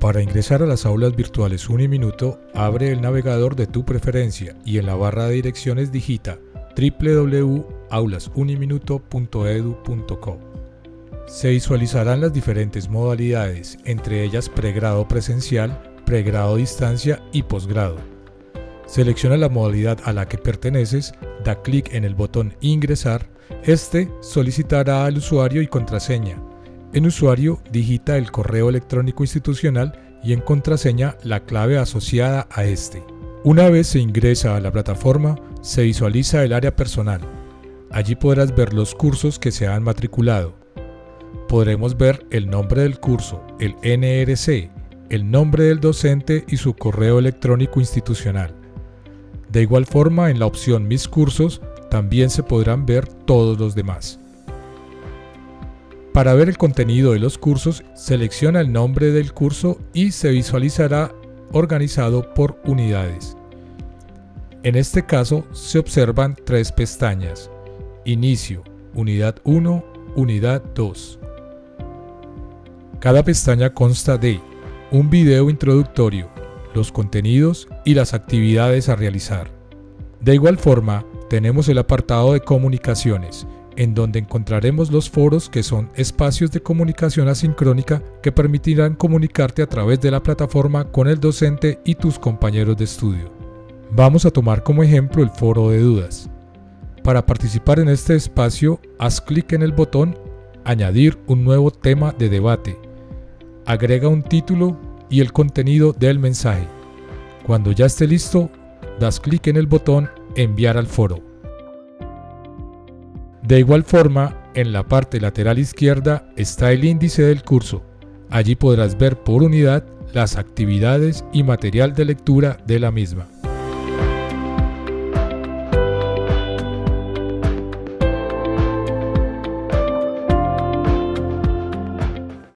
Para ingresar a las aulas virtuales Uniminuto, abre el navegador de tu preferencia y en la barra de direcciones digita www.aulasuniminuto.edu.co. Se visualizarán las diferentes modalidades, entre ellas pregrado presencial, pregrado a distancia y posgrado. Selecciona la modalidad a la que perteneces, da clic en el botón Ingresar. Este solicitará al usuario y contraseña. En usuario, digita el correo electrónico institucional y en contraseña la clave asociada a este. Una vez se ingresa a la plataforma, se visualiza el área personal. Allí podrás ver los cursos que se han matriculado. Podremos ver el nombre del curso, el NRC, el nombre del docente y su correo electrónico institucional. De igual forma, en la opción Mis cursos, también se podrán ver todos los demás. Para ver el contenido de los cursos, selecciona el nombre del curso y se visualizará organizado por unidades. En este caso se observan tres pestañas: Inicio, Unidad 1, Unidad 2. Cada pestaña consta de un video introductorio, los contenidos y las actividades a realizar. De igual forma, tenemos el apartado de comunicaciones, en donde encontraremos los foros, que son espacios de comunicación asincrónica que permitirán comunicarte a través de la plataforma con el docente y tus compañeros de estudio. Vamos a tomar como ejemplo el foro de dudas. Para participar en este espacio, haz clic en el botón Añadir un nuevo tema de debate. Agrega un título y el contenido del mensaje. Cuando ya esté listo, das clic en el botón Enviar al foro. De igual forma, en la parte lateral izquierda está el índice del curso. Allí podrás ver por unidad las actividades y material de lectura de la misma.